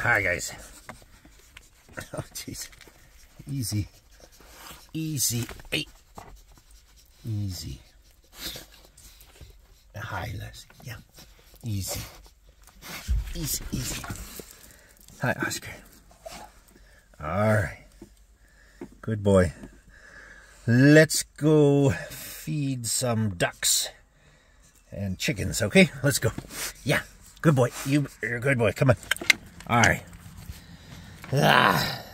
Hi, guys. Oh, jeez. Easy. Easy. Hey. Easy. Hi, Leslie. Yeah. Easy. Easy, easy. Hi, Oscar. All right. Good boy. Let's go feed some ducks and chickens, okay? Let's go. Yeah. Good boy. You're a good boy. Come on. All right. Ah.